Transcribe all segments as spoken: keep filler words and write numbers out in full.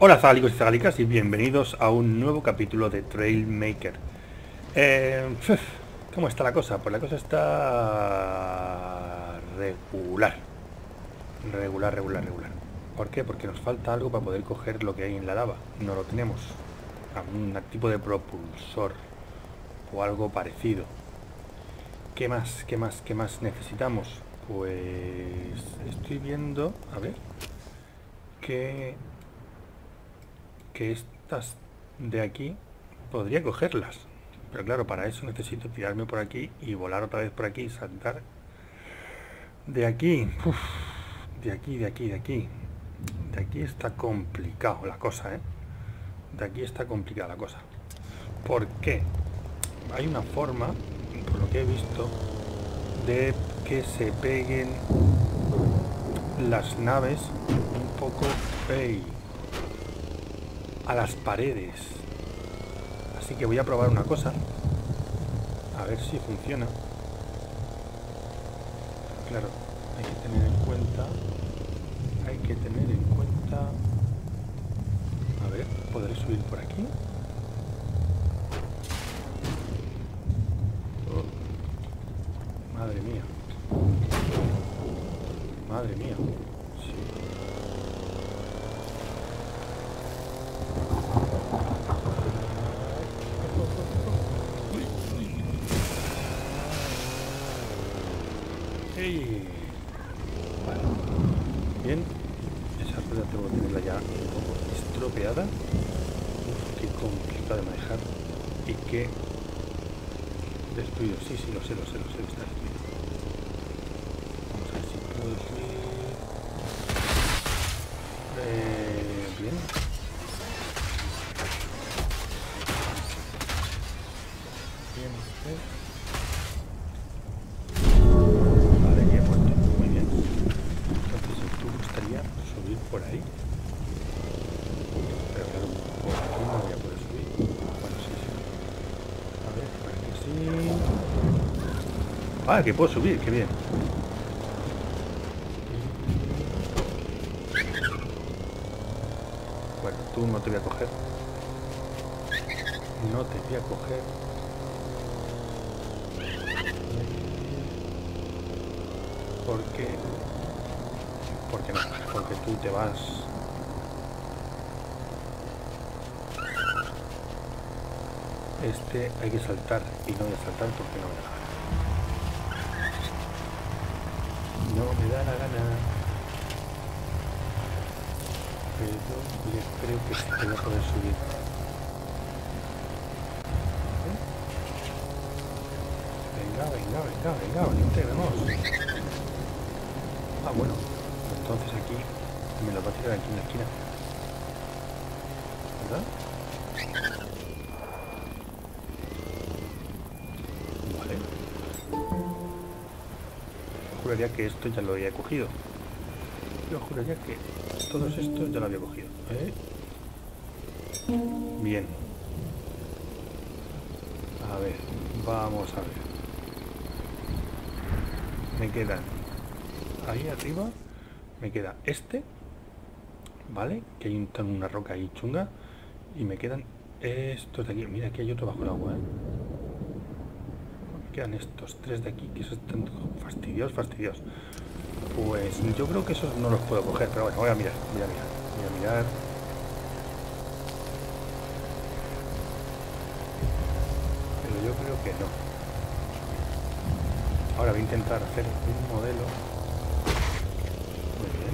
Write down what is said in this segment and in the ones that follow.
Hola zagálicos y zagálicas y bienvenidos a un nuevo capítulo de Trailmaker. Eh, ¿Cómo está la cosa? Pues la cosa está regular. Regular, regular, regular. ¿Por qué? Porque nos falta algo para poder coger lo que hay en la lava. No lo tenemos. Un tipo de propulsor o algo parecido. ¿Qué más? ¿Qué más? ¿Qué más necesitamos? Pues estoy viendo, a ver, que que estas de aquí podría cogerlas, pero claro, para eso necesito tirarme por aquí y volar otra vez por aquí y saltar de aquí. Uf, de aquí, de aquí, de aquí. De aquí está complicado la cosa, ¿eh? De aquí está complicada la cosa. ¿Por qué? Hay una forma, por lo que he visto, de que se peguen las naves un poco, hey, a las paredes. Así que voy a probar una cosa, a ver si funciona. Claro, hay que tener en cuenta, hay que tener en cuenta, a ver, ¿podré subir por aquí? Oh, madre mía, madre mía, sí. Hey. Vale. Bien, esa rueda tengo que tenerla ya un poco estropeada. Uf, qué complicado de manejar y qué destruido. Sí, sí, lo sé, lo sé, lo sé, está destruido. Vamos a ver si puedo subir. Eh, bien. Bien, bien. Vale, ya he muerto. Muy bien. Entonces el tubo estaría subir por ahí. Pero claro, por aquí no voy a poder subir. Bueno, sí, sí. A ver, por aquí sí. Ah, que puedo subir, qué bien. Bueno, tú no te voy a coger. No te voy a coger. ¿Por qué? Porque no, porque tú te vas. Este hay que saltar y no voy a saltar porque no me da la gana. No me da la gana. Pero yo creo que sí que voy a poder subir. ¿Eh? Venga, venga, venga, venga, intégranos. Ah, bueno, entonces aquí me lo va a tirar aquí en la esquina, ¿verdad? Vale. Juraría que esto ya lo había cogido. Yo juraría que todos estos ya lo había cogido. ¿Eh? Bien. A ver, vamos a ver. Me quedan ahí arriba, me queda este, ¿vale? Que hay un, una roca ahí chunga. Y me quedan estos de aquí. Mira, aquí hay otro bajo el agua, ¿eh? Me quedan estos tres de aquí, que esos están fastidiosos, fastidiosos. Pues yo creo que esos no los puedo coger, pero bueno, voy a mirar, voy a mirar, voy a mirar. Pero yo creo que no. Ahora voy a intentar hacer un modelo. Muy bien.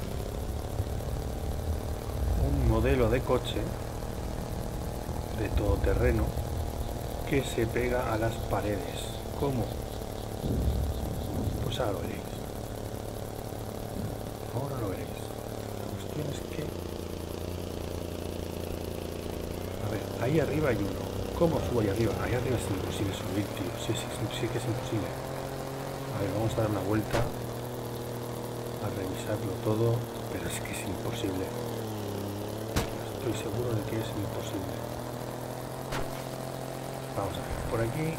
Un modelo de coche de todoterreno que se pega a las paredes. ¿Cómo? Pues ahora lo veréis. Ahora lo veréis. La cuestión es que... A ver, ahí arriba hay uno. ¿Cómo subo ahí arriba? Ahí arriba es imposible subir, tío. Sí, sí, sí que es imposible. A ver, vamos a dar una vuelta a revisarlo todo, pero es que es imposible. Estoy seguro de que es imposible. Vamos a ver, por aquí.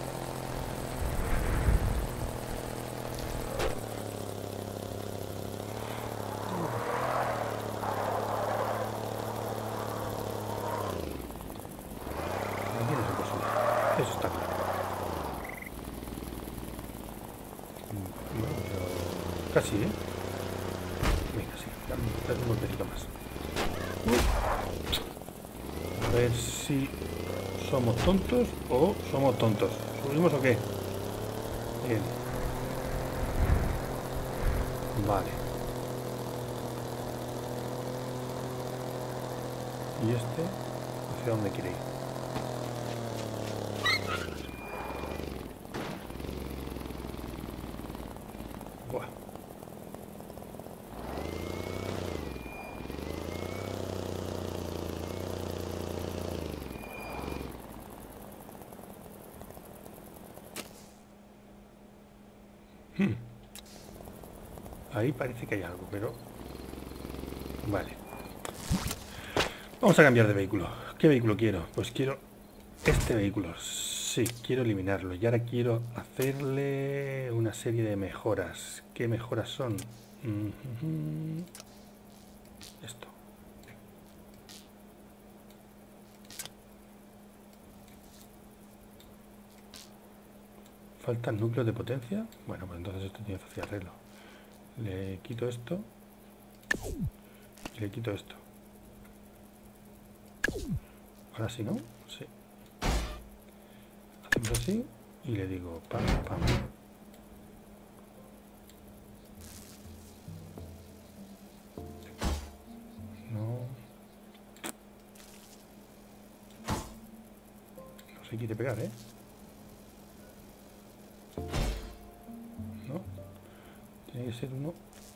Eso está claro. Bueno, pero casi, ¿eh? Venga, sí, dame, dame un golpecito más. Uh. A ver si somos tontos o somos tontos. ¿Subimos o qué? Bien. Vale. ¿Y este? ¿Hacia dónde quiere ir? Buah. Hmm. Ahí parece que hay algo, pero... Vale. Vamos a cambiar de vehículo. ¿Qué vehículo quiero? Pues quiero este vehículo. Sí, quiero eliminarlo. Y ahora quiero hacerle una serie de mejoras. ¿Qué mejoras son? Mm-hmm. Esto. ¿Faltan núcleos de potencia? Bueno, pues entonces esto tiene fácil arreglo. Le quito esto. Y le quito esto. Ahora sí, ¿no? Sí. Hacemos así y le digo pam, pam. No. No se quiere pegar, ¿eh? No. Tiene que ser uno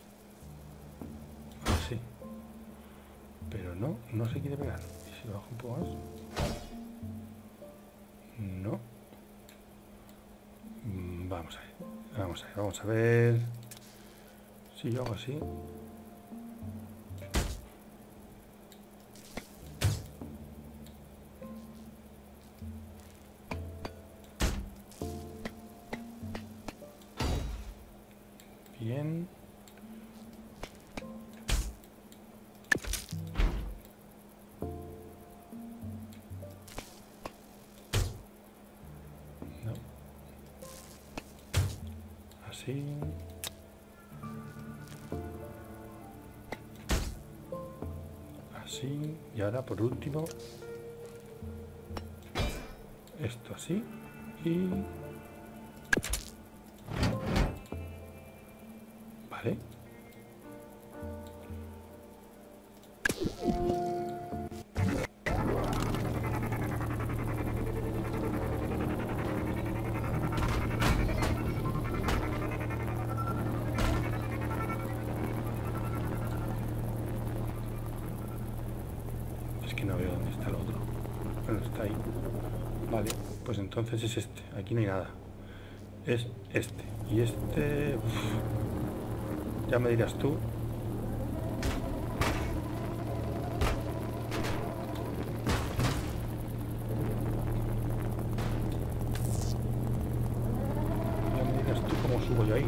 así. Pero no, no se quiere pegar. ¿Y si lo bajo un poco más? No. Vamos a ver. Vamos a ver, vamos a ver. Si yo hago así. Bien. No. Así. Así. Y ahora por último. Esto así. Y... Vale. Es que no veo dónde está el otro. Bueno, está ahí. Vale, pues entonces es este. Aquí no hay nada. Es este. Y este... Uf, ya me dirás tú. Ya me dirás tú cómo subo yo ahí.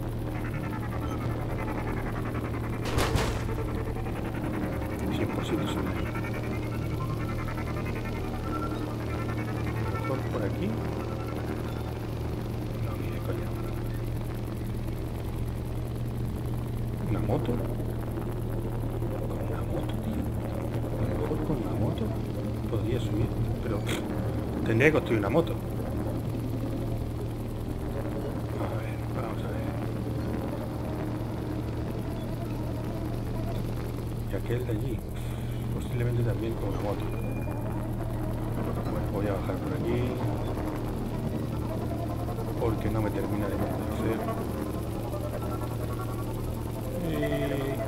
Es imposible subir ahí. Mejor por aquí. No, ni de coña. ¿Una moto? ¿Con una moto, tío? A lo mejor con una moto podría subir, pero pff, tendría que construir una moto. A ver, vamos a ver. Y aquel de allí, pff, posiblemente también con una moto. Bueno, voy a bajar por aquí porque no me termina de convencer. Y...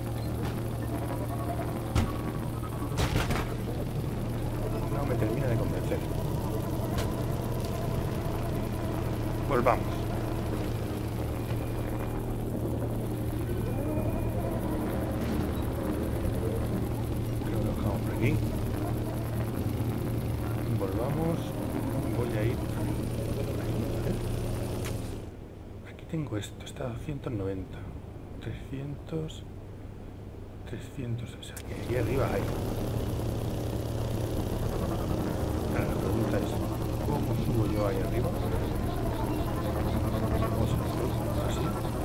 no me termina de convencer. Volvamos. Creo que lo dejamos por aquí. Volvamos. Voy a ir. Aquí tengo esto. Está a doscientos noventa. trescientos. trescientos. O sea, que aquí arriba hay. Ahora la pregunta es, ¿cómo yo ahí arriba. Vamos a hacerlo así.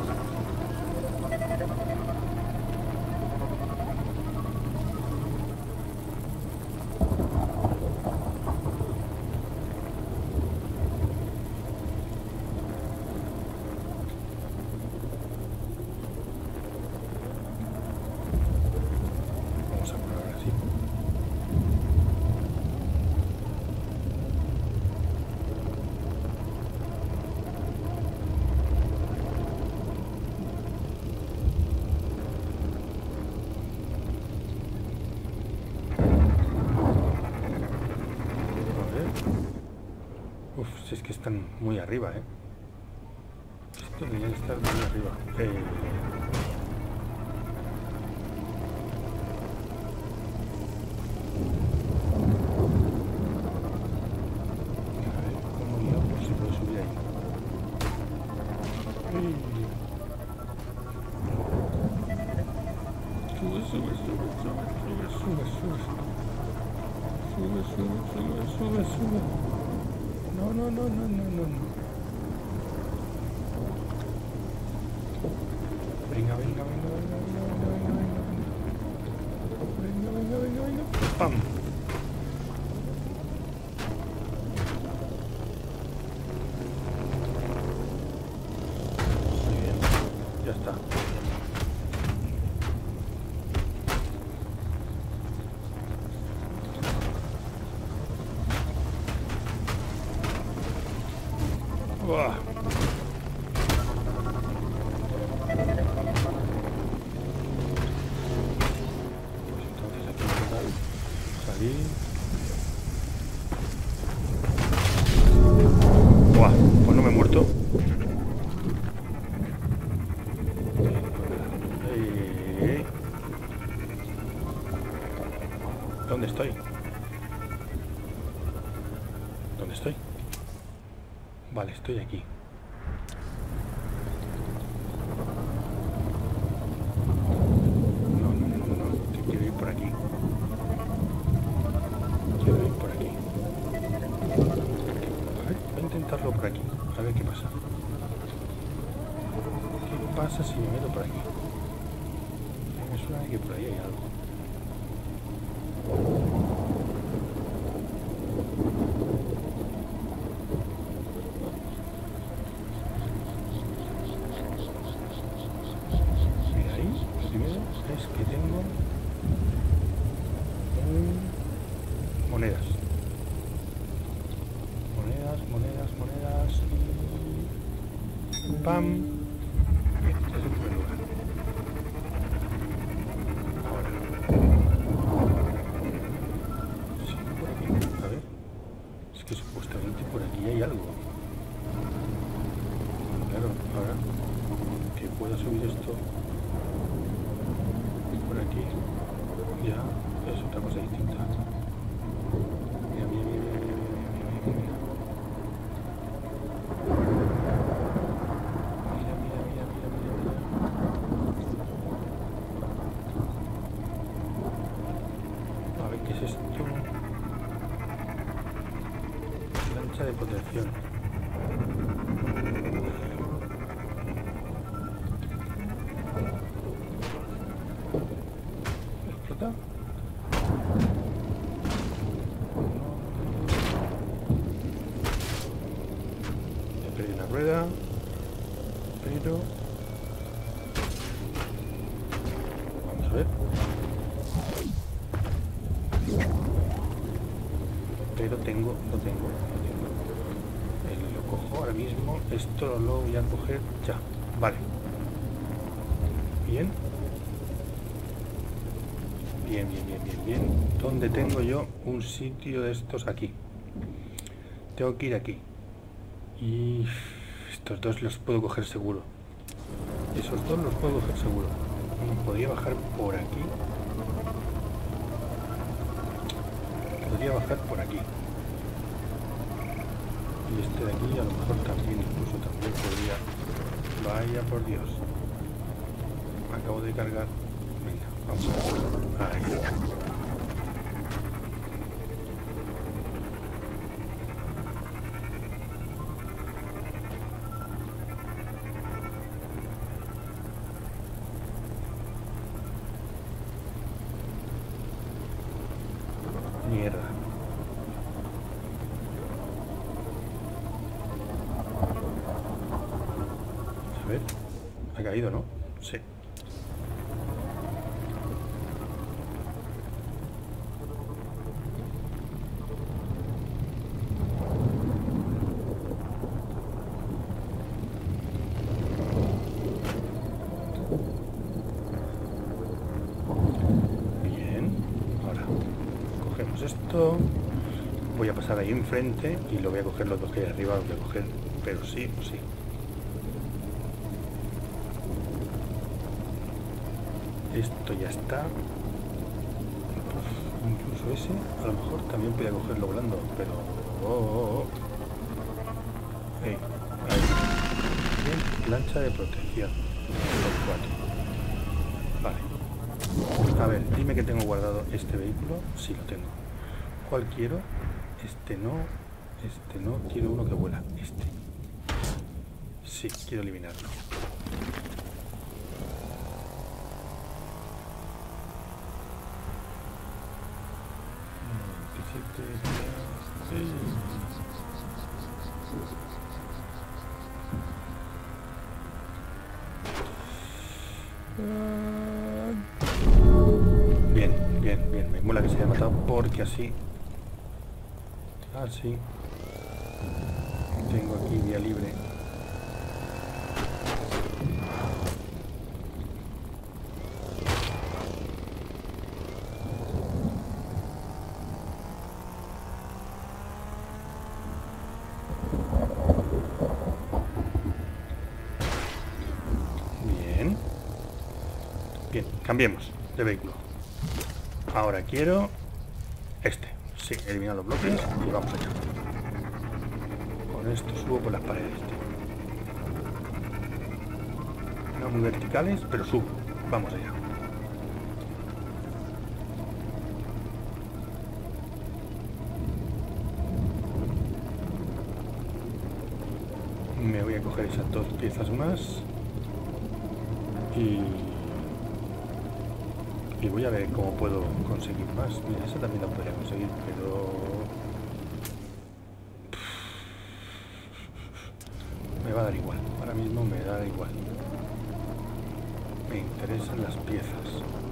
Vamos a probar así. Uf, si es que están muy arriba, ¿eh? Esto debería estar muy arriba. Eh... A ver, ¿cómo yo? Por si puedo subir ahí. Uy. Sube, sube, sube, sube, sube, sube, sube. Sube, sube, sube, sube, sube. No, no, no, no, no, no, no. Venga, venga, venga, venga, venga, venga, venga, venga, venga, venga, venga, ¡pam! Muy bien, ya está. ¡Buah! Pues entonces aquí total salir. ¡Buah! Pues no me he muerto. Eh, ¿Dónde estoy? ¿Dónde estoy? Vale, estoy aquí. No, no, no, no, que quiero ir por aquí. Quiero ir por aquí. A ver, voy a intentarlo por aquí. A ver qué pasa. ¿Qué pasa si me meto por aquí? Me suena que por ahí hay algo. Es que tengo un... monedas monedas, monedas, monedas y... ¡pam! Este es el primer lugar. Ahora sí, por aquí, a ver, es que supuestamente por aquí hay algo. Claro, ahora que pueda subir esto por aquí, ya es otra cosa distinta. Mira, mira, mira, mira, mira, mira, mira. Mira, mira, mira, mira, mira, mira. A ver, ¿qué es esto? Plancha de protección. ¿Explota? He perdido una rueda, pero... vamos a ver. Pero tengo, lo tengo, lo tengo. Eh, lo cojo ahora mismo. Esto lo voy a coger ya. Vale. Bien. Bien, bien, bien, bien, bien. ¿Dónde tengo yo un sitio de estos? Aquí. Tengo que ir aquí. Y estos dos los puedo coger seguro. Esos dos los puedo coger seguro. Podría bajar por aquí. Podría bajar por aquí. Y este de aquí a lo mejor también, incluso también podría... Vaya por Dios. Me acabo de cargar. Venga, vamos a ver. Ahí. Mierda. A ver. Ha caído, ¿no? Sí. Esto voy a pasar ahí enfrente y lo voy a coger, los dos que hay arriba los voy a coger, pero sí o sí. Esto ya está. Incluso ese a lo mejor también podía cogerlo volando, pero oh, oh, oh. Hey, ahí. Bien, lancha de protección los cuatro. Vale, a ver, dime que tengo guardado este vehículo. Sí, lo tengo. ¿Cuál quiero? Este no, este no, quiero uno que vuela, este. Sí, quiero eliminarlo. Bien, bien, bien, me mola que se haya matado porque así... Así tengo aquí vía libre. Bien. Bien, cambiemos de vehículo. Ahora quiero este. Sí, eliminar los bloques y vamos allá. Con esto subo por las paredes. No muy verticales, pero subo. Vamos allá. Me voy a coger esas dos piezas más. Y... Y voy a ver cómo puedo conseguir más. Mira, esa también la podría conseguir, pero... Me va a dar igual. Ahora mismo me da igual. Me interesan las piezas.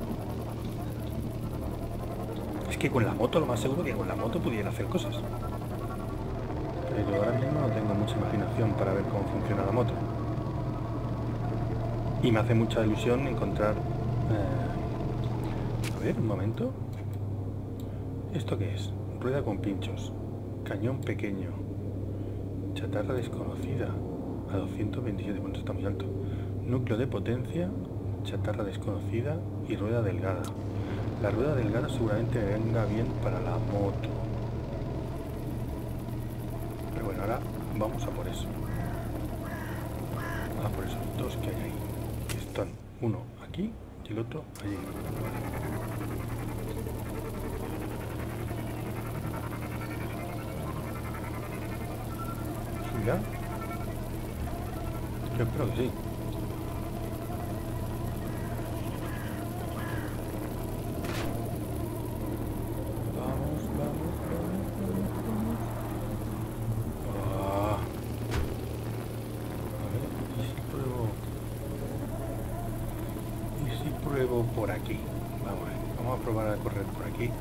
Es que con la moto, lo más seguro que con la moto pudiera hacer cosas. Pero ahora mismo no tengo mucha imaginación para ver cómo funciona la moto. Y me hace mucha ilusión encontrar... Eh, A ver, un momento. ¿Esto qué es? Rueda con pinchos. Cañón pequeño. Chatarra desconocida. A doscientos veintisiete, bueno, está muy alto. Núcleo de potencia. Chatarra desconocida. Y rueda delgada. La rueda delgada seguramente venga bien para la moto. Pero bueno, ahora vamos a por eso. A por esos dos que hay ahí. Que están uno aquí y el otro allí. ¿Ya? Yo espero que sí. Vamos, vamos, vamos, vamos, vamos. Ah. A ver, ¿y si pruebo? ¿Y si pruebo por aquí? Vamos a ver, vamos a probar a correr por aquí.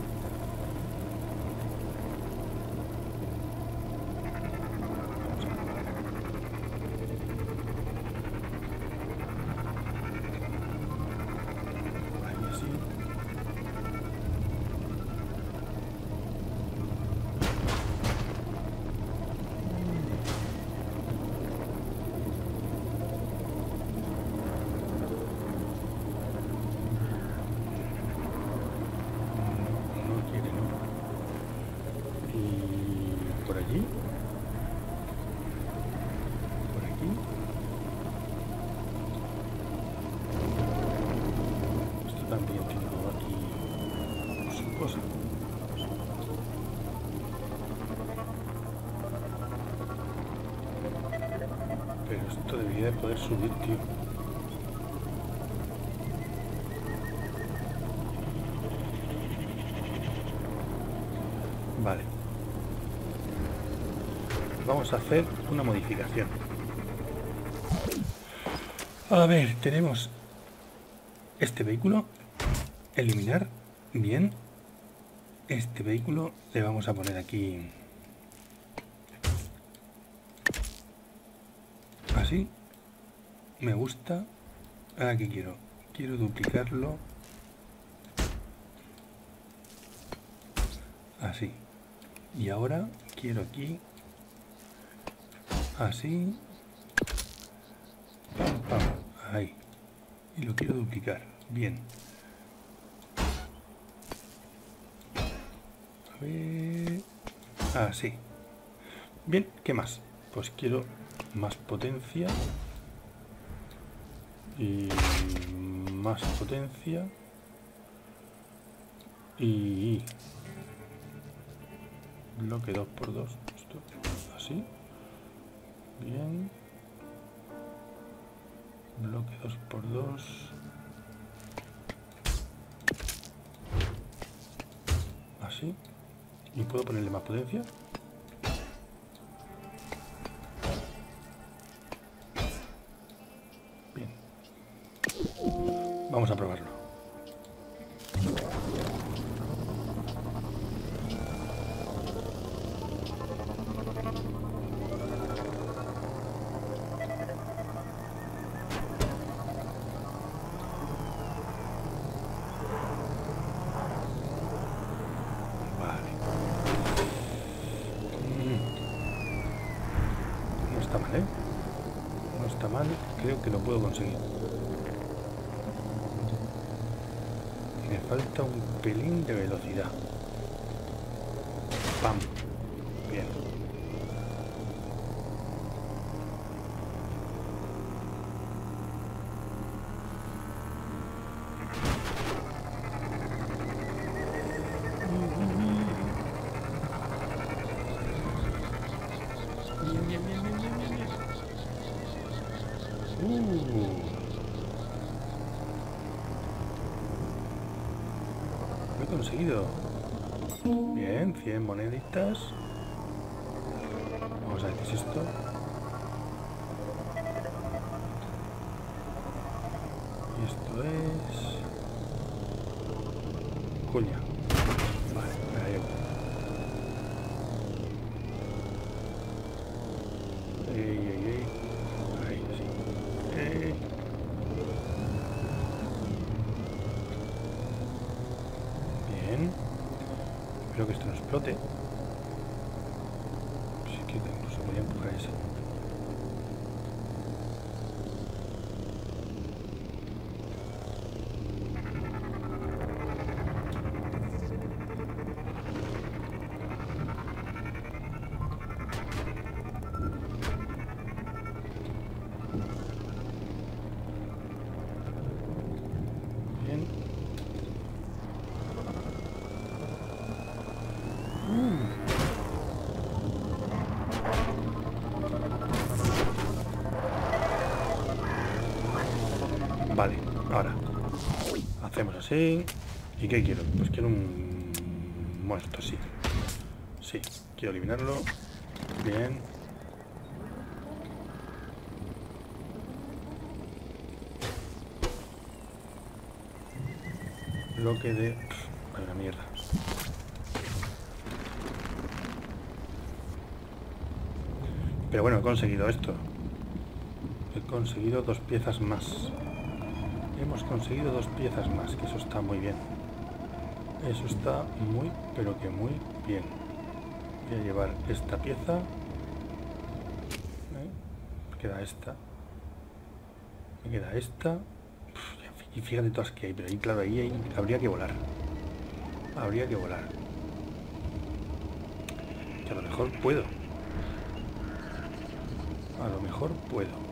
Pero esto debería de poder subir, tío. Vale. Vamos a hacer una modificación. A ver, tenemos este vehículo. Eliminar. Bien. Este vehículo le vamos a poner aquí así. Me gusta. Ahora que quiero. Quiero duplicarlo así. Y ahora quiero aquí así. Pam, pam. Ahí. Y lo quiero duplicar. Bien. A ver. Así. Bien, ¿qué más? Pues quiero más potencia. Y más potencia. Y bloque dos por dos. Esto, así. Bien. Bloque dos por dos. Así. Y puedo ponerle más potencia. Bien. Vamos a probarlo. Está mal, ¿eh? No está mal, creo que lo puedo conseguir. Me falta un pelín de velocidad. ¡Pam! Bien. Bien, bien, bien, bien, bien, bien, bien. Uh. Lo he conseguido. Bien, cien moneditas. Vamos a ver qué es esto. Y esto es... Cuña. Vale, ahí voy. Ey, ey, ey. Ahí, sí. Ey. Bien. Espero que esto no explote. Sí que incluso voy a empujar ese. Vale, ahora hacemos así. ¿Y qué quiero? Pues quiero un muerto, sí. Sí, quiero eliminarlo. Bien. Bloque de... Pff, la mierda. Pero bueno, he conseguido esto. He conseguido dos piezas más. Hemos conseguido dos piezas más, que eso está muy bien. Eso está muy, pero que muy bien. Voy a llevar esta pieza. ¿Eh? Me queda esta. Me queda esta. Uf, y fíjate todas que hay, pero ahí, claro, ahí hay, habría que volar. Habría que volar. Que a lo mejor puedo. A lo mejor puedo.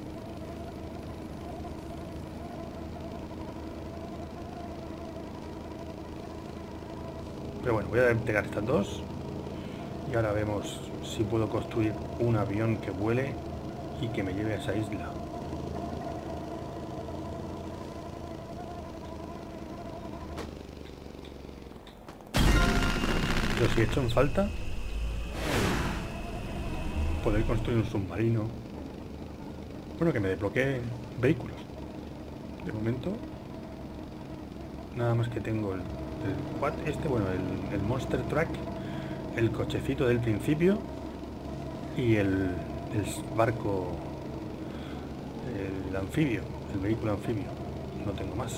Pero bueno, voy a pegar estas dos. Y ahora vemos si puedo construir un avión que vuele y que me lleve a esa isla. Pero si he hecho en falta poder construir un submarino. Bueno, que me desbloquee vehículos. De momento, nada más que tengo el, el quad este, bueno, el, el Monster Truck, el cochecito del principio y el, el barco, el anfibio, el vehículo anfibio. No tengo más.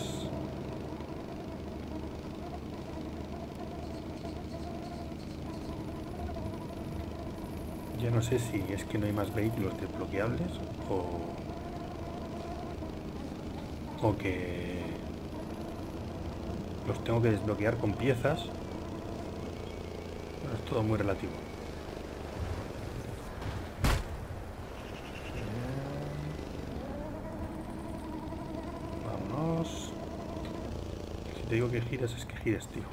Ya no sé si es que no hay más vehículos desbloqueables o, o que los tengo que desbloquear con piezas. Bueno, es todo muy relativo. Vámonos. Si te digo que giras, es que giras, tío.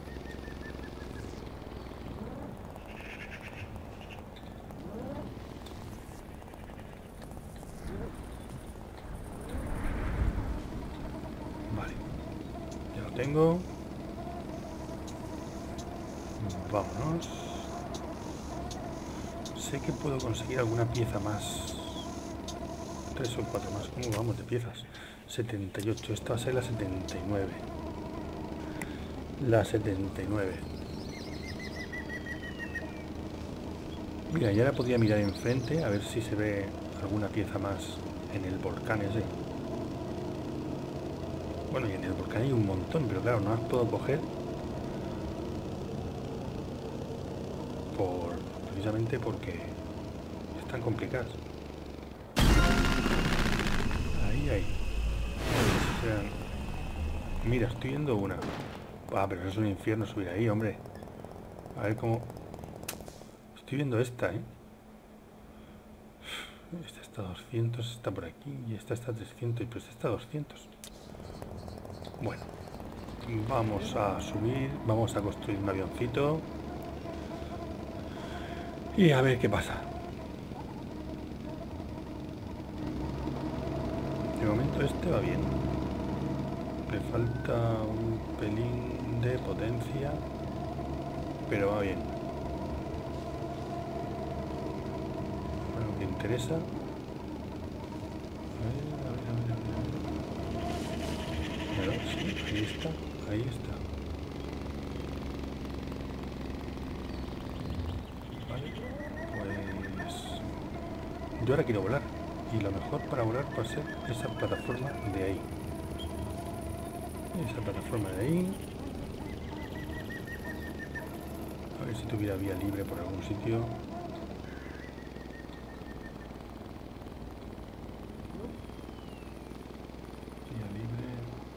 Tengo. Vámonos. Sé que puedo conseguir alguna pieza más. Tres o cuatro más. ¿Cómo vamos de piezas? setenta y ocho. Esta va a ser la setenta y nueve. La setenta y nueve. Mira, ya la podría mirar enfrente a ver si se ve alguna pieza más en el volcán ese. Bueno, y en el volcán hay un montón, pero claro, no las puedo coger por precisamente porque están complicadas. Ahí, ahí. O sea, mira, estoy viendo una. Ah, pero es un infierno subir ahí, hombre. A ver cómo... Estoy viendo esta, ¿eh? Esta está a doscientos, está por aquí. Y esta está a trescientos, y pues esta está a doscientos. Bueno, vamos a subir, vamos a construir un avioncito y a ver qué pasa. De momento este va bien. Le falta un pelín de potencia, pero va bien. Bueno, que interesa. Sí, ahí está, ahí está. Vale, pues yo ahora quiero volar y lo mejor para volar va a ser esa plataforma de ahí. Esa plataforma de ahí. A ver si tuviera vía libre por algún sitio. Vía libre.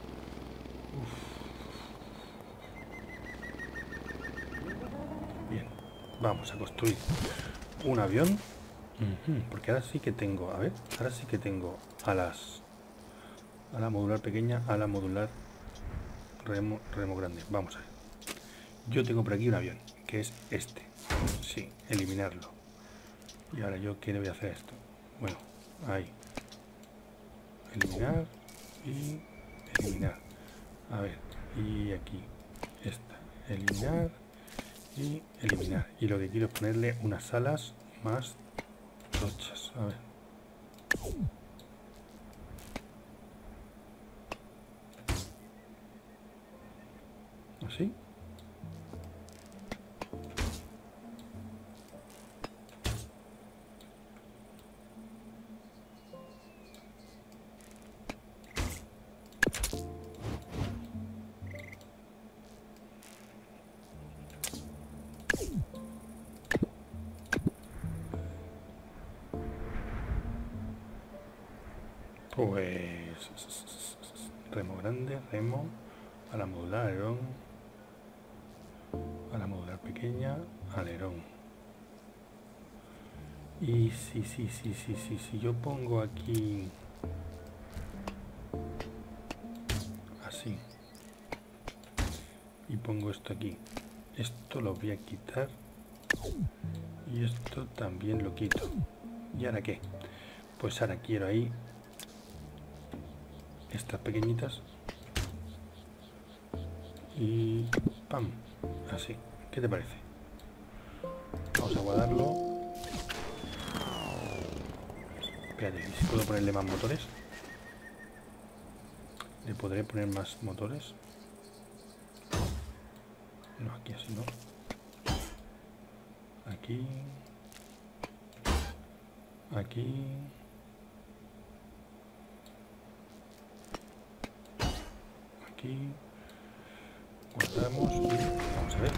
Uf. Bien, vamos a construir un avión. Uh-huh, porque ahora sí que tengo, a ver, ahora sí que tengo alas. Ala modular pequeña, ala modular remo, remo grande. Vamos a ver. Yo tengo por aquí un avión, que es este. Sí, eliminarlo. Y ahora yo, ¿qué le voy a hacer a esto? Bueno, ahí. Eliminar y eliminar. A ver, y aquí. Esta. Eliminar y eliminar. Y lo que quiero es ponerle unas alas más tochas. A ver. ¿Así? Pues remo grande, remo, a la modular, alerón, a la modular pequeña, alerón. Y sí, sí, sí, sí, sí, si yo pongo aquí así y pongo esto aquí, esto lo voy a quitar y esto también lo quito. ¿Y ahora qué? Pues ahora quiero ahí estas pequeñitas y pam, así. ¿Qué te parece? Vamos a guardarlo. Espérate, si puedo ponerle más motores. ¿Le podré poner más motores? No, aquí así no. Aquí. Aquí. Aquí. Guardamos y vamos a ver.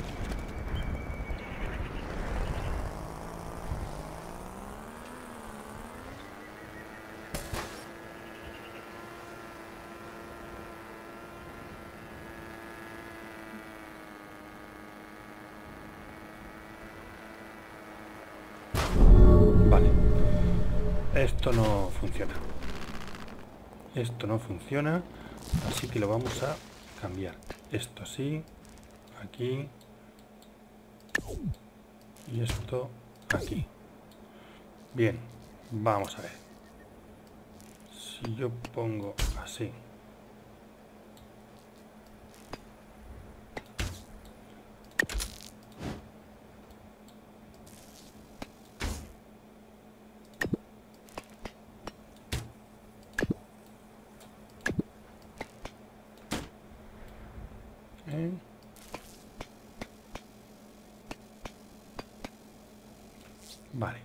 Vale. Esto no funciona. Esto no funciona. Así que lo vamos a cambiar. Esto así. Aquí. Y esto aquí. Bien. Vamos a ver. Si yo pongo así. ¿Eh? Vale.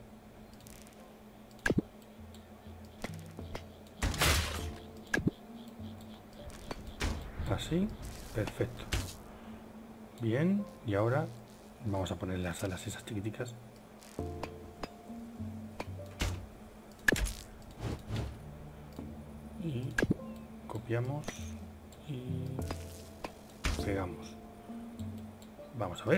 Así, perfecto. Bien, y ahora vamos a poner las alas esas chiquiticas. Y copiamos y pegamos. Vamos a ver.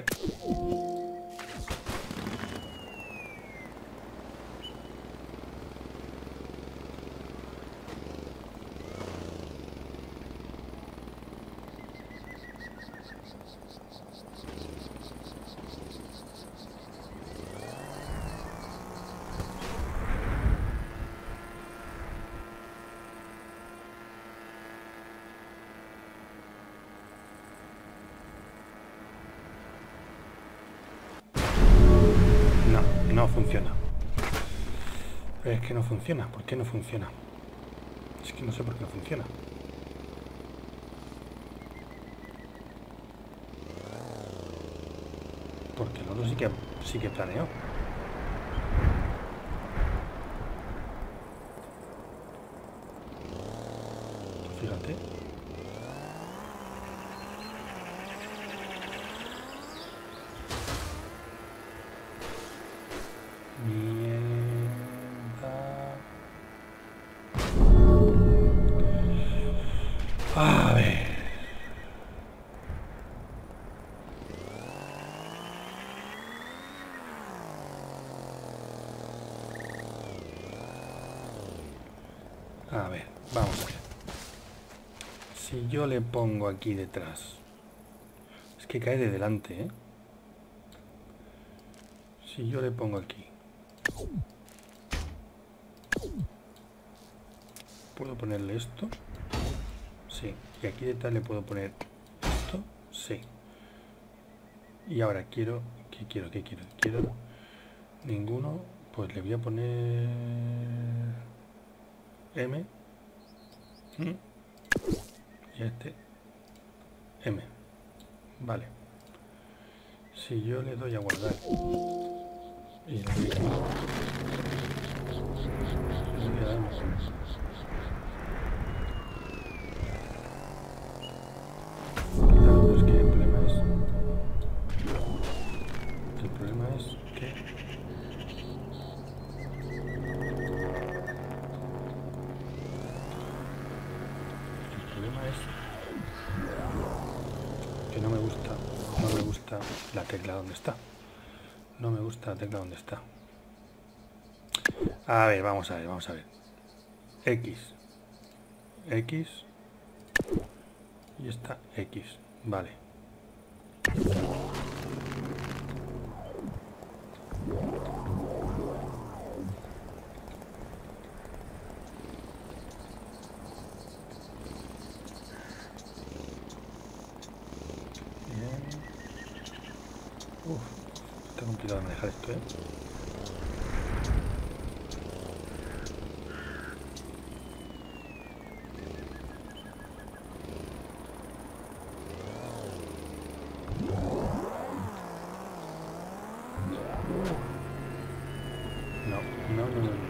No funciona. Es que no funciona. ¿Por qué no funciona? Es que no sé por qué no funciona. Porque el otro sí que, sí que planeó. Fíjate. A ver. A ver, vamos a ver. Si yo le pongo aquí detrás. Es que cae de delante, ¿eh? Si yo le pongo aquí. ¿Puedo ponerle esto? Sí. Y aquí detrás le puedo poner esto. Sí. Y ahora quiero... ¿Qué quiero? ¿Qué quiero? Quiero... Ninguno. Pues le voy a poner... M. ¿Mm? Y a este... M. Vale. Si yo le doy a guardar... Y le doy aquí... Le voy a dar... Claro, es que el problema es... El problema es que... El problema es... Que no me gusta... No me gusta la tecla donde está. No me gusta la tecla donde está. A ver, vamos a ver, vamos a ver. X. X. Y esta X. Vale. Bien. Uf. Está complicado manejar esto, ¿eh? No, no, no, no.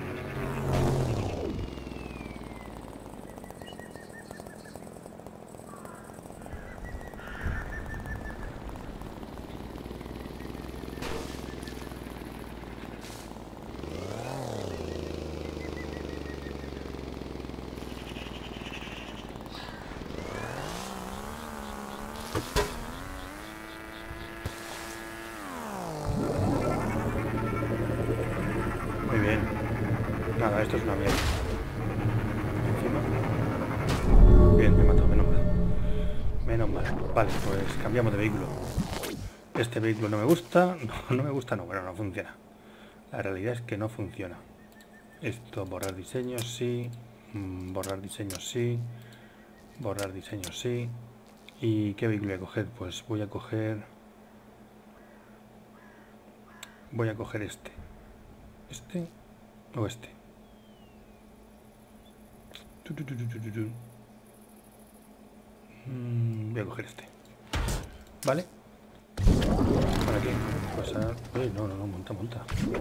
Muy bien. Nada, esto es una mierda. Encima. Bien, me he matado, menos mal. Menos mal. Vale, pues cambiamos de vehículo. Este vehículo no me gusta. No, no me gusta, no. Bueno, no funciona. La realidad es que no funciona. Esto, borrar diseños, sí. Mm, borrar diseños, sí. Borrar diseños, sí. ¿Y qué vehículo voy a coger? Pues voy a coger... Voy a coger este. ¿Este o este? Tu, tu, tu, tu, tu, tu. Mm, voy a coger este. ¿Vale? ¿Para qué? Pasar... Eh, no, no, no, monta, monta.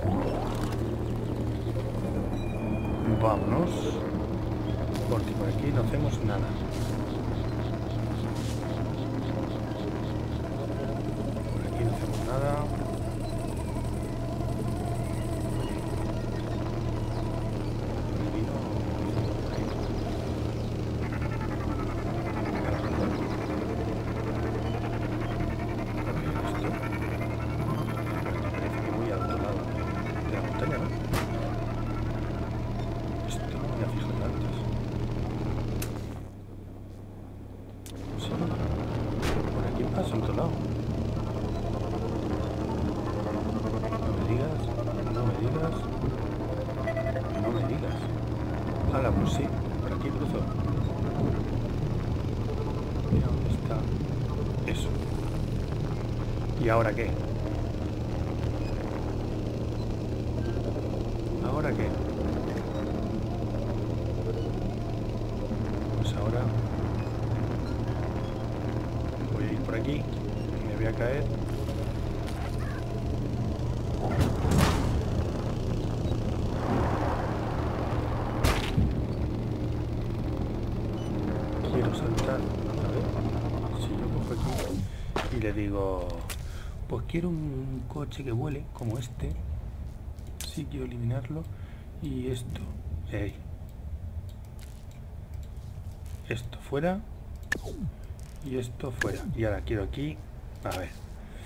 Vámonos. Por ti, por aquí no hacemos nada. Por aquí no hacemos nada. Hala, pues sí, por aquí cruzo. Mira dónde está eso. ¿Y ahora qué? ¿Ahora qué? Pues ahora voy a ir por aquí, me voy a caer. Quiero saltar, a ver, si yo cojo aquí y le digo, pues quiero un coche que vuele como este, sí quiero eliminarlo, y esto, hey. Esto fuera y esto fuera, y ahora quiero aquí, a ver,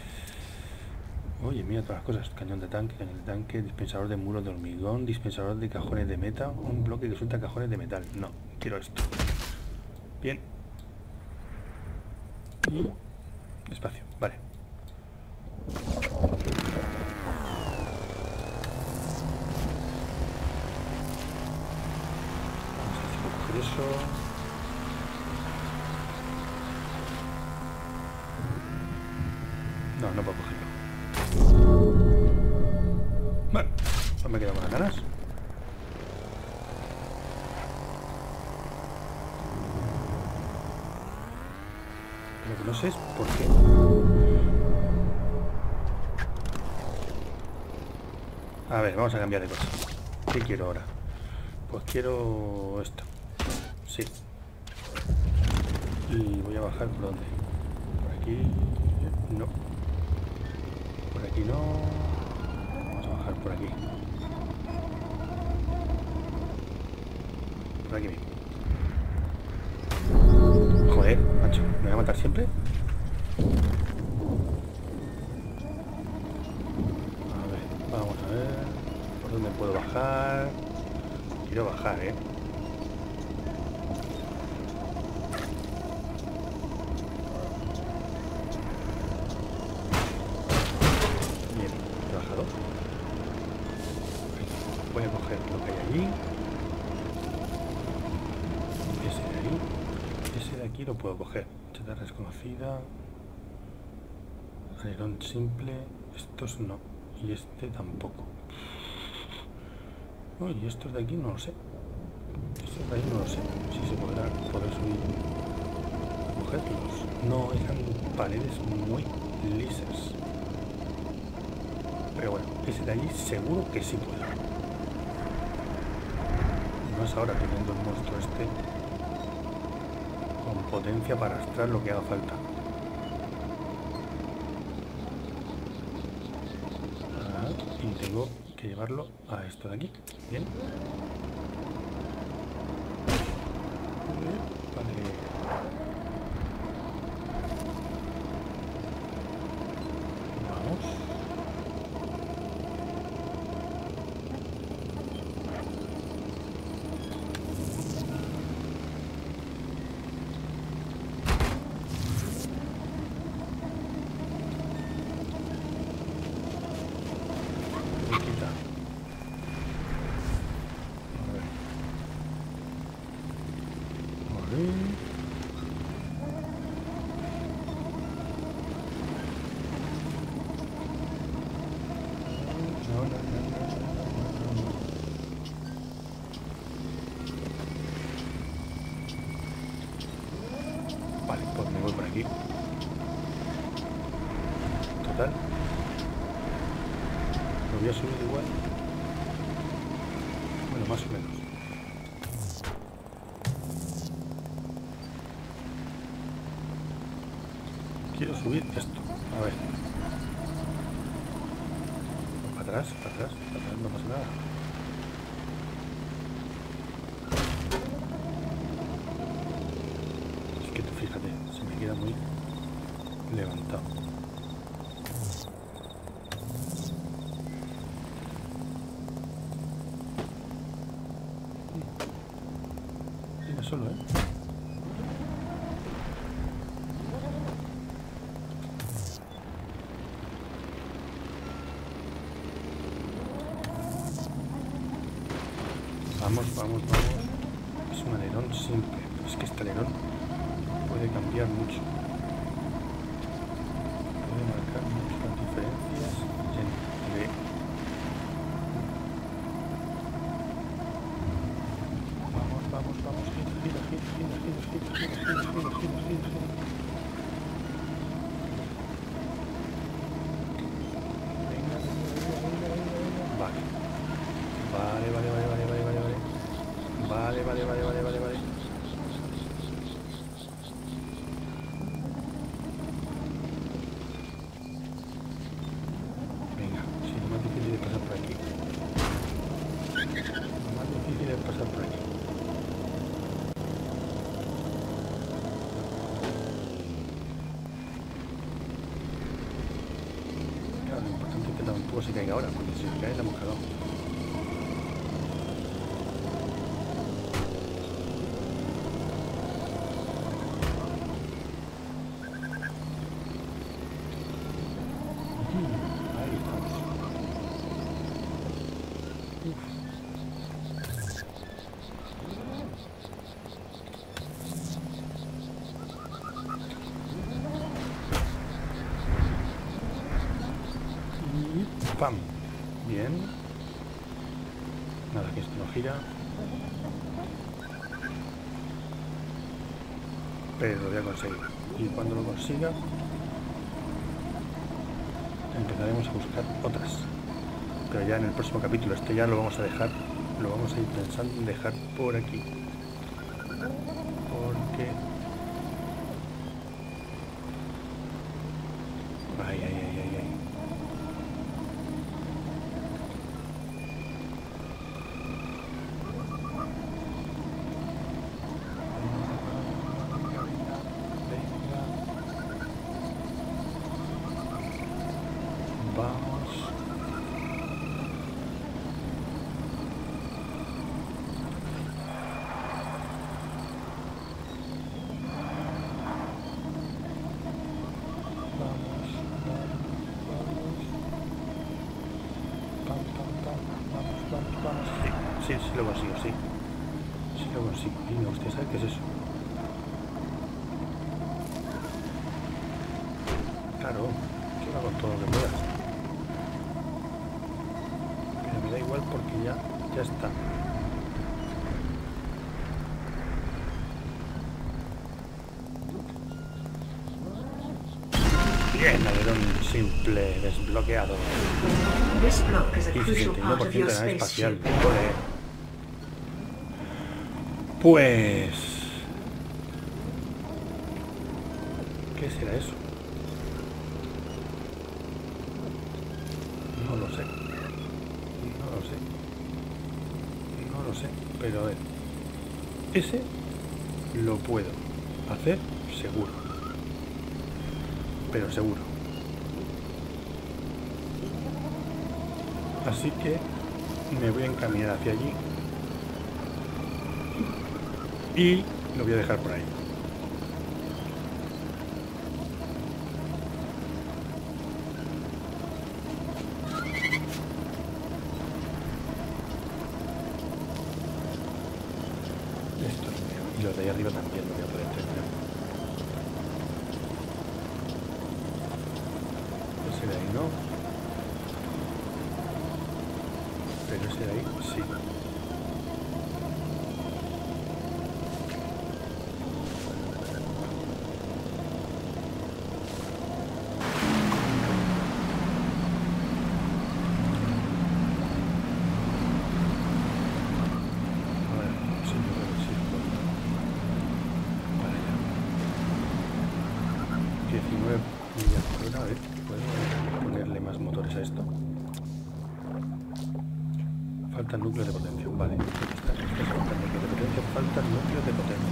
oye, mira todas las cosas, cañón de tanque, cañón de tanque, dispensador de muros de hormigón, dispensador de cajones de meta, un bloque que suelta cajones de metal, no, quiero esto. Bien. Y espacio, vale. Vamos a coger eso. No, no puedo cogerlo. Bueno, no me quedo con las ganas. Lo que no sé es por qué. A ver, vamos a cambiar de cosa. ¿Qué quiero ahora? Pues quiero esto. Sí. Y voy a bajar por dónde. Por aquí. No. Por aquí no. Vamos a bajar por aquí. Por aquí mismo. Joder, macho, ¿me voy a matar siempre? A ver, vamos a ver. ¿Por dónde puedo bajar? Quiero bajar, ¿eh? Bien, he bajado. Voy a coger lo que hay allí. Ese de ahí. Ese de aquí lo puedo coger. Chatarra desconocida. Alerón simple. Estos no. Y este tampoco. Oh, y estos de aquí no lo sé. Estos de ahí no lo sé. Si se podrá poder subir. Cogerlos. No, eran paredes muy lisas. Pero bueno, ese de allí seguro que sí puedo. No es ahora teniendo el monstruo este con potencia para arrastrar lo que haga falta. Ah, y tengo que llevarlo a esto de aquí. Bien. Vale. Vale, pues me voy por aquí. Total. Lo voy a subir igual. Bueno, más o menos. Quiero subir esto. A ver. Para atrás, para atrás, para atrás, no pasa nada. Es que tú fíjate, se me queda muy levantado. Viene solo, ¿eh? Vamos, vamos, vamos. Es un alerón simple. Es que este alerón puede cambiar mucho. Puede marcar muchas diferencias entre... Vamos, vamos, vamos. Gira, gira, gira, gira, gira, gira, gira, gira, gira, gira, gira. Venga, venga, venga, venga, venga. Vale. Vale, vale, vale, vale, vale, vale, vale. Vale, vale, vale, vale, vale, vale. Venga, si lo más difícil es pasar por aquí. Lo más difícil es pasar por aquí. Claro, lo importante es que tampoco se caiga ahora, porque si se cae la hemos cagado. ¡Pam! Bien. Nada, que esto no gira. Pero lo voy a conseguir. Y cuando lo consiga, empezaremos a buscar otras. Pero ya en el próximo capítulo, este ya lo vamos a dejar, lo vamos a ir pensando en dejar por aquí. Porque... Ay, ay, ay, ay, ay. Sí, sí lo consigo, sí. Sí lo consigo. Y me gustaría saber qué es eso. Claro, que va con todo lo que puedas. me da igual porque ya, ya está. Bien, alerón simple desbloqueado. Y sesenta y nueve por ciento de nave espacial. Joder. Pues... ¿qué será eso? No lo sé. No lo sé. No lo sé. Pero a ver. Ese lo puedo hacer seguro. Pero seguro. Así que me voy a encaminar hacia allí. Y lo voy a dejar por ahí. Esto es mío. Y los de ahí arriba también lo voy a poder terminar. Ese de ahí no. Pero ese de ahí sí. diecinueve millas por hora. A ver, ¿puedo ponerle más motores a esto? Faltan núcleos de potencia. Vale, aquí está. Faltan núcleos de potencia. Faltan núcleos de potencia.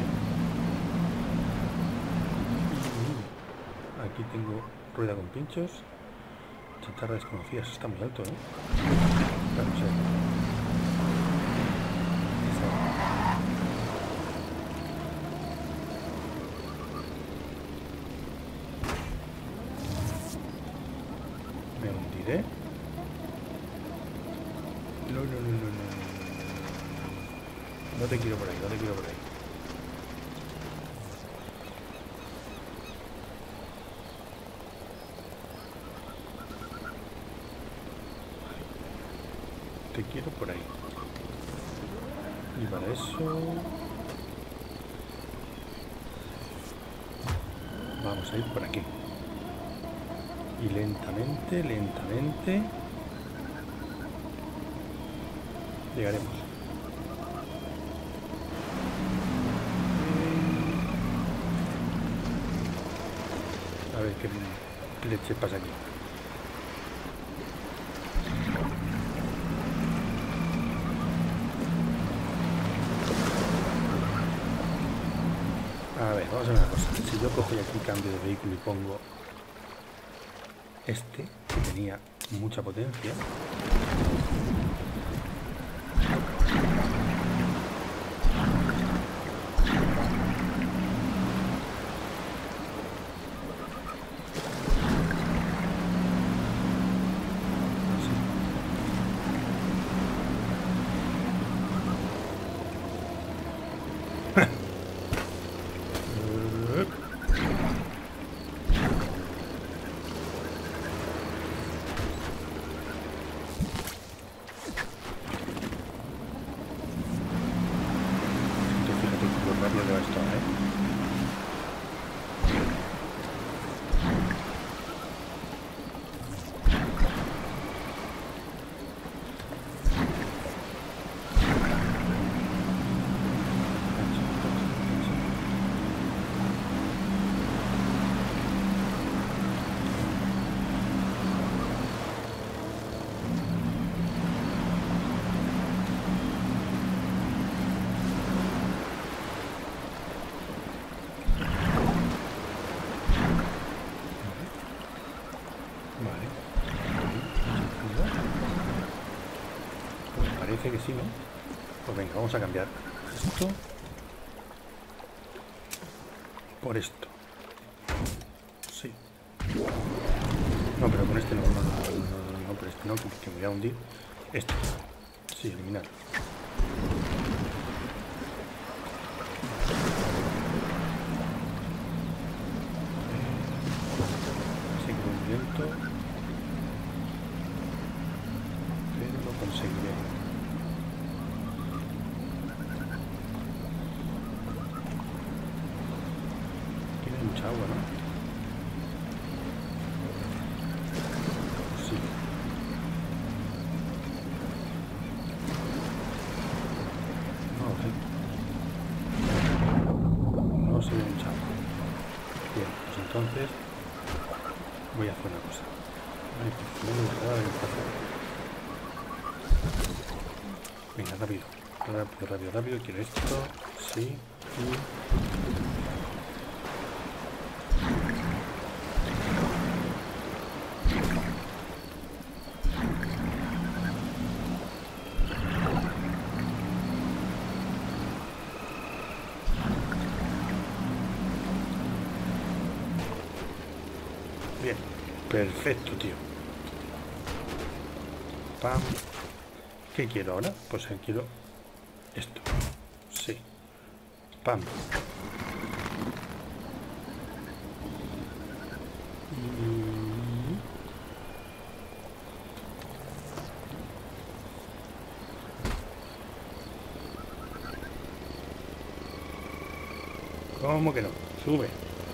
Aquí tengo rueda con pinchos. Chatarra desconocida. Eso está muy alto, ¿eh? Claro, no sé. Me hundiré. No, no, no, no, no, no, no, no te quiero por ahí, no te quiero por ahí. Te quiero por ahí. Y para eso vamos a ir por aquí. Y lentamente, lentamente llegaremos. A ver qué leche pasa aquí. A ver, vamos a ver una cosa. Si yo cojo y aquí cambio de vehículo y pongo este, que tenía mucha potencia. Parece que sí, ¿no? Pues venga, vamos a cambiar esto por esto. Sí. No, pero con este no, no, no, no, no, no, por este no, que me voy a hundir. Este. Sí, eliminar. Así que un viento. Pero lo seguiré. Tiene mucha agua, ¿no? Sí. No lo sé. No se ve mucha agua. Bien, pues entonces voy a hacer una cosa. Ay, pues me he dejado de pasar. Venga, rápido. Rápido, rápido, rápido. Quiero esto. Sí. Y... Bien. Perfecto, tío. Pam. ¿Qué quiero ahora? Pues quiero esto. Sí. Pam. ¿Cómo que no? Sube.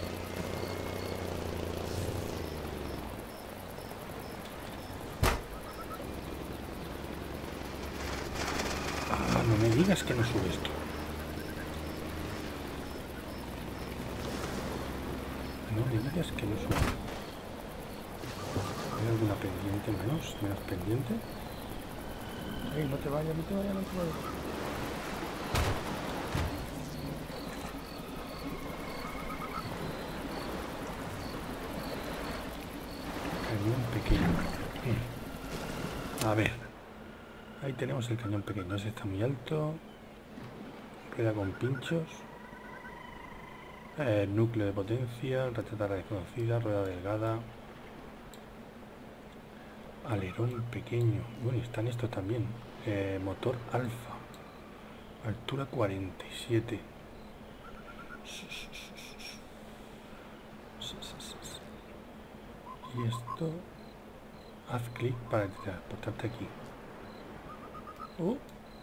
Ah, no me digas que no sube esto. No me digas que no sube. ¿Hay alguna pendiente menos? ¿Menos pendiente? Ay, no te vayas, no te vayas, no te vayas. Cañón pequeño. A ver. Ahí tenemos el cañón pequeño. Ese está muy alto. Rueda con pinchos. Eh, núcleo de potencia. Rachatarra desconocida. Rueda delgada. Alerón pequeño. Bueno, están estos también. Eh, motor alfa. Altura cuarenta y siete. Y esto... Haz clic para transportarte aquí. Oh.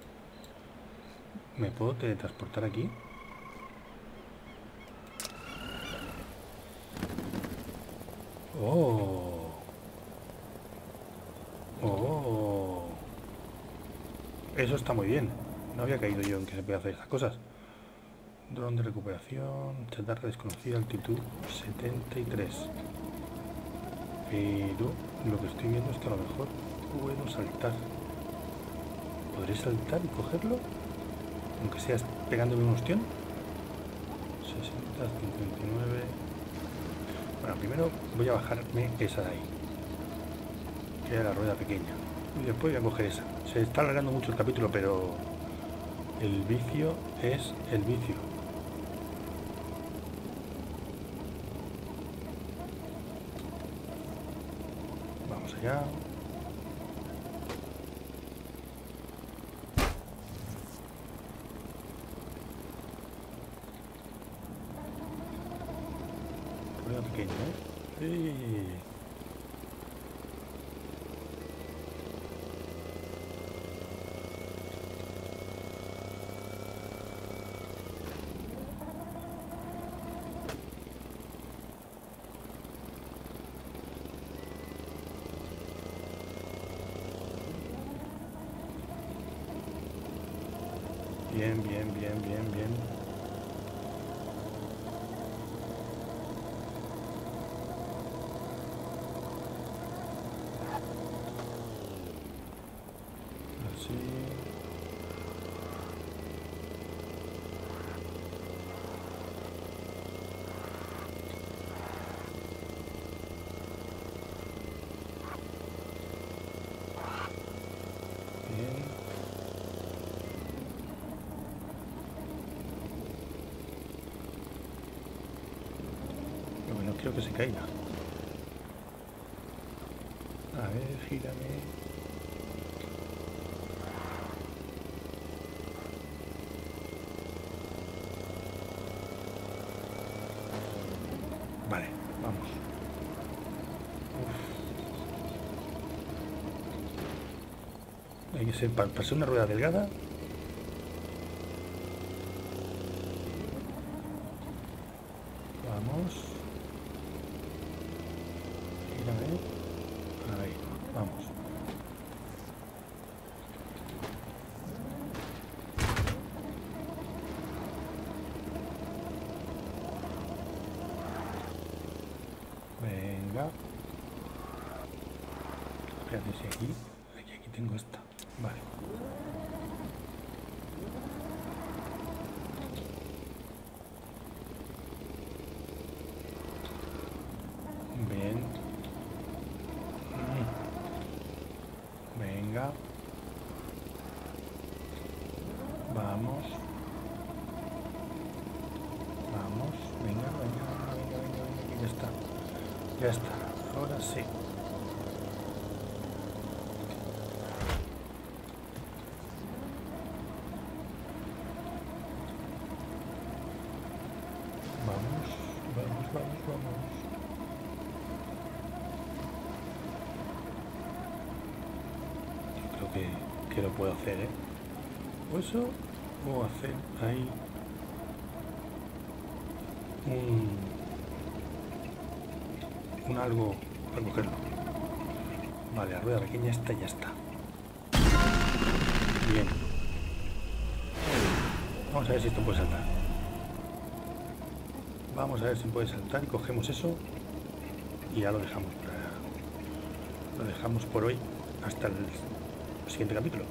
¿Me puedo teletransportar aquí? Oh. Oh. Eso está muy bien. No había caído yo en que se puede hacer estas cosas. Dron de recuperación. Chatarra desconocida. Altitud setenta y tres. Pero lo que estoy viendo es que a lo mejor puedo saltar. ¿Podré saltar y cogerlo? Aunque sea pegándome un ostión. sesenta, cincuenta y nueve. Bueno, primero voy a bajarme esa de ahí. Que era la rueda pequeña. Y después voy a coger esa. Se está alargando mucho el capítulo, pero el vicio es el vicio. Vamos allá. Rueda pequeña, ¿eh? Sí. Bien, bien, bien, bien, bien. Así. Bien. Lo que no quiero que se caiga. A ver, gírame. Vale, vamos. Uf. Hay que ser, para, para ser una rueda delgada. Vamos. Mira, ¿eh? Ahí, vamos. Venga. Espérate, si aquí, aquí, aquí tengo esta. Vale. Bien. Venga. Vamos. Vamos. Venga, venga, venga, venga, venga. Ya está. Ya está. Ahora sí. Vamos, vamos, vamos, vamos. Yo creo que, que lo puedo hacer, ¿eh? O eso, o hacer ahí un, un algo para cogerlo. Vale, la rueda pequeña esta ya está. Bien. Vamos a ver si esto puede saltar. Vamos a ver si puede saltar y cogemos eso y ya lo dejamos para, lo dejamos por hoy hasta el siguiente capítulo.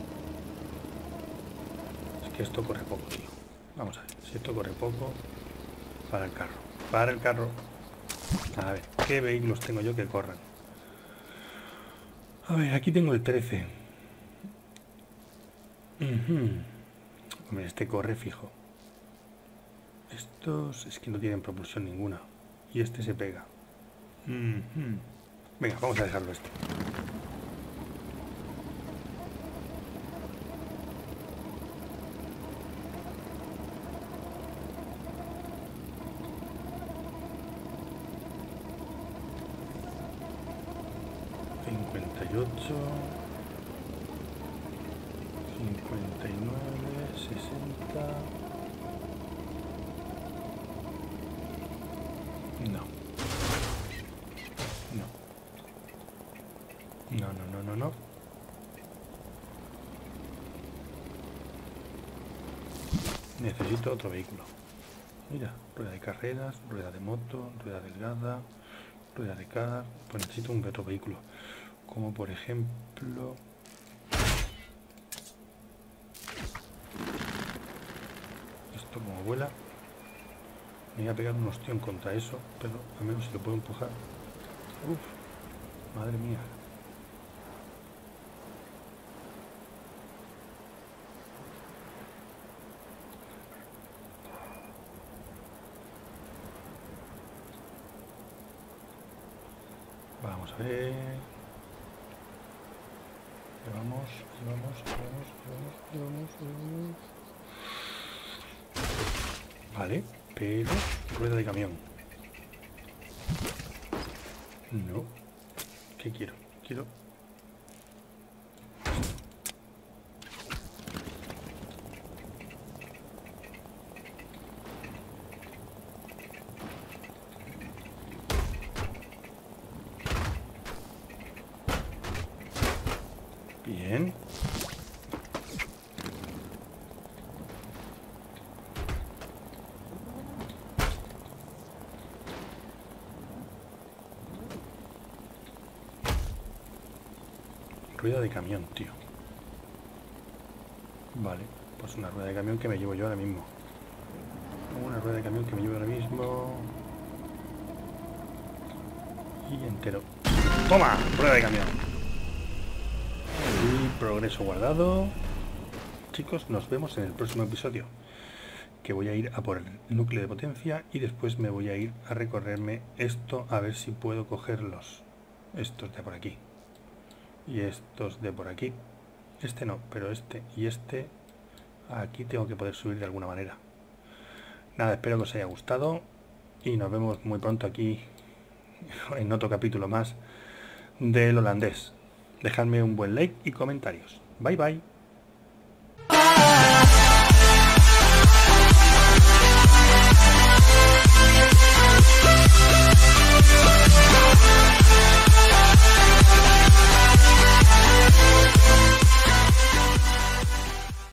Es que esto corre poco, tío. Vamos a ver, si esto corre poco, para el carro. Para el carro. A ver, ¿qué vehículos tengo yo que corran? A ver, aquí tengo el trece. Uh-huh. Hombre, este corre fijo. Estos es que no tienen propulsión ninguna. Y este se pega. Uh-huh. Venga, vamos a dejarlo este. cincuenta y ocho, cincuenta y nueve, sesenta. No. No. No, no, no, no, no. Necesito otro vehículo. Mira, rueda de carreras, rueda de moto, rueda delgada, rueda de car. Pues necesito un otro vehículo. Como por ejemplo... Esto como vuela. Me voy a pegar un ostión contra eso, pero al menos si lo puedo empujar. Uf, madre mía. Vamos a ver. Llevamos, llevamos, llevamos, llevamos, llevamos, llevamos. Vale, pero rueda de camión. No. ¿Qué quiero? Quiero... Bien. Rueda de camión, tío. Vale, pues una rueda de camión que me llevo yo ahora mismo. Una rueda de camión que me llevo ahora mismo. Y entero. ¡Toma! Rueda de camión. Y progreso guardado. Chicos, nos vemos en el próximo episodio. Que voy a ir a por el núcleo de potencia y después me voy a ir a recorrerme esto a ver si puedo cogerlos. Estos de por aquí. Y estos de por aquí. Este no, pero este y este aquí tengo que poder subir de alguna manera. Nada, espero que os haya gustado y nos vemos muy pronto aquí en otro capítulo más del holandés. Dejadme un buen like y comentarios. Bye bye.